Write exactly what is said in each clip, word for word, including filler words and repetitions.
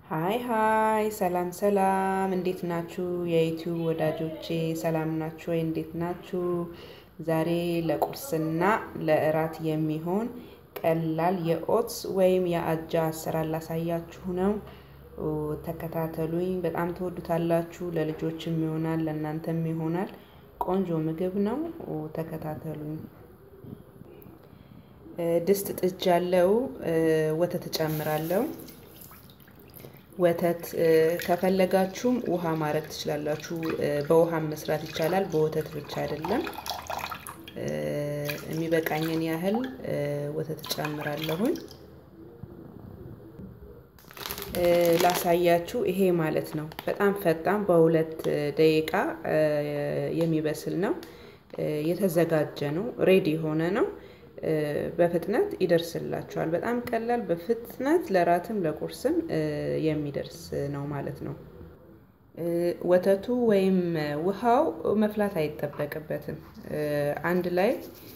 ሃይ ሃይ ሰላም ሰላም እንዴት ናችሁ የዩቲዩብ ወዳጆቼ ሰላም ናችሁ ወይ እንዴት ናችሁ ዛሬ ለቁርስና ለእራት የሚሆን ቀላል የኦትስ ወይም የአጃ አሰራር ላሳያችሁ ነው ተከታተሉኝ በጣም ተወዱታላችሁ ለልጆችም ይሆናል ለእናንተም ይሆናል ቆንጆ ምግብ ነው ተከታተሉኝ ድስት ጥጃለሁ ወተት ጨምራለሁ ወተት ከፈለጋችሁ ውሃ ማረግ ትችላላችሁ በውሃ መስራት ይቻላል በወተት ብቻ አይደለም የሚበቃኝን ያህል ወተት ጨምራለሁ ላሳያችሁ ይሄ ማለት ነው በጣም ፈጣን በሁለት ደቂቃ የሚበስል ነው የተዘጋጀ ነው ሬዲ ሆነ ነው በፍጥነት ይደርስላችኋል በጣም ቀላል በፍጥነት ለራትም ለቁርስም የሚደርስ ነው ማለት ነው ወተቱ ወይም ውሃው መፍላት አይተበቀበትም አንድ ላይ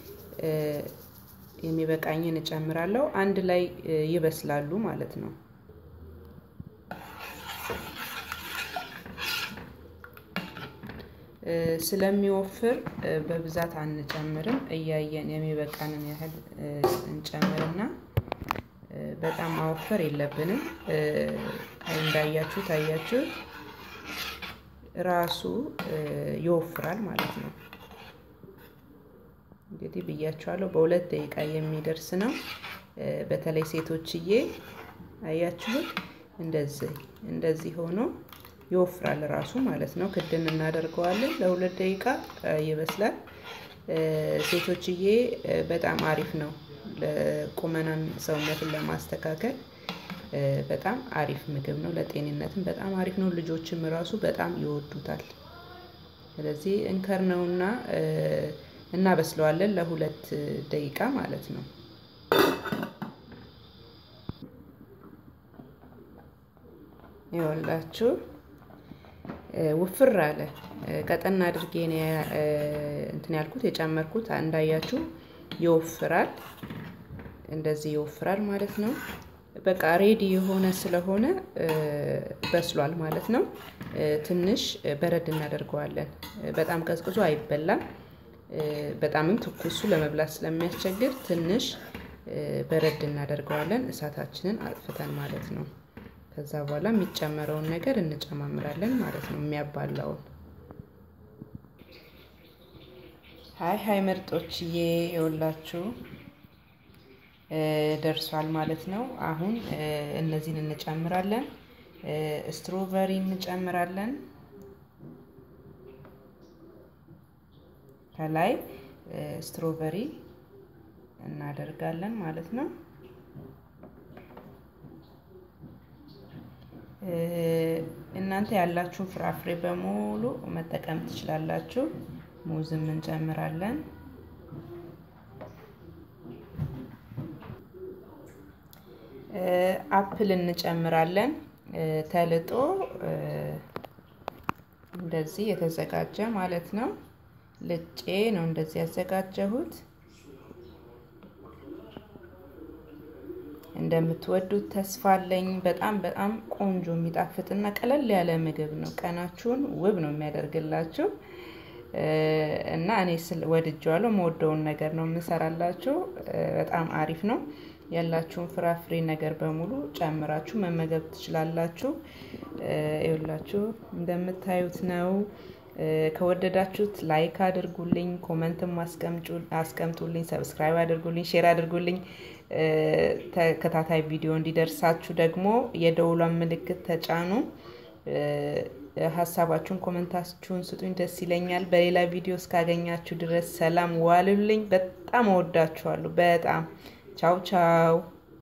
የሚበቃኝን እጨምራለሁ አንድ ላይ ይበስላሉ ማለት ነው ስለሚወፍር በብዛት አንጨምርም እያየን የሚበቃንን ያህል እንጨምርና በጣም ማወፈር የለብንም እንዳያችሁ ታያችሁ ራሱ ይወፍራል ማለት ነው እንግዲህ ብያችኋለሁ በሁለት ደቂቃ የሚደርስ ነው በተለይ ሴቶችዬ አያችሁ እንደዚህ እንደዚህ ሆኖ ይወፍራል ራሱ ማለት ነው ክድን እናደርገዋለን ለሁለት ደቂቃ ይበስላል ሴቶችዬ በጣም አሪፍ ነው ለቁመናን ሰውነትን ለማስተካከል በጣም አሪፍ ምግብ ነው ለጤንነትም በጣም አሪፍ ነው ልጆችም ራሱ በጣም ይወዱታል ስለዚህ እንከርነውና እናበስለዋለን ለሁለት ደቂቃ ማለት ነው ይወላችሁ ወፍር አለ ቀጠና አድርጌ ነው እንትን ያልኩት የጨመርኩት እንዳያችሁ ይወፍራል እንደዚህ ይወፍራል ማለት ነው በቃ ሬዲ የሆነ ስለሆነ በስሏል ማለት ነው ትንሽ በረድ እናደርገዋለን በጣም ቀዝቅዞ አይበላም በጣምም ትኩሱ ለመብላት ስለሚያስቸግር ትንሽ በረድ እናደርገዋለን እሳታችንን አጥፍተን ማለት ነው ከዛ በኋላ የሚጨመረውን ነገር እንጨማምራለን ማለት ነው የሚያባላው ሃይ ሃይ ምርጦችዬ ይወላችሁ ደርሷል ማለት ነው አሁን እነዚህን እንጨምራለን ስትሮበሪ እንጨምራለን ከላይ ስትሮበሪ እናደርጋለን ማለት ነው እናንተ ያላችሁ ፍራፍሬ በሙሉ መጠቀም ትችላላችሁ ሙዝም እንጨምራለን አፕል እንጨምራለን ተልጦ እንደዚህ የተዘጋጀ ማለት ነው ልጬ ነው እንደዚህ ያዘጋጀሁት እንደምትወዱት ተስፋ አለኝ በጣም በጣም ቆንጆ የሚጣፍጥና ቀለል ያለ ምግብ ነው ቀናችሁን ውብ ነው የሚያደርግላችሁ እና እኔ ወድጄዋለሁ መወደውን ነገር ነው የምሰራላችሁ በጣም አሪፍ ነው ያላችሁን ፍራፍሬ ነገር በሙሉ ጨምራችሁ መመገብ ትችላላችሁ ይኸውላችሁ እንደምታዩት ነው ከወደዳችሁት ላይክ አድርጉልኝ ኮሜንትም አስቀምጡልኝ ሰብስክራይብ አድርጉልኝ ሼር አድርጉልኝ ተከታታይ ቪዲዮ እንዲደርሳችሁ ደግሞ የደውሏን ምልክት ተጫኑ ሐሳባችሁን ኮሜንታችሁን ስጡኝ ደስ ይለኛል በሌላ ቪዲዮ እስካገኛችሁ ድረስ ሰላም ዋሉልኝ በጣም ወዳችኋለሁ በጣም ቻው ቻው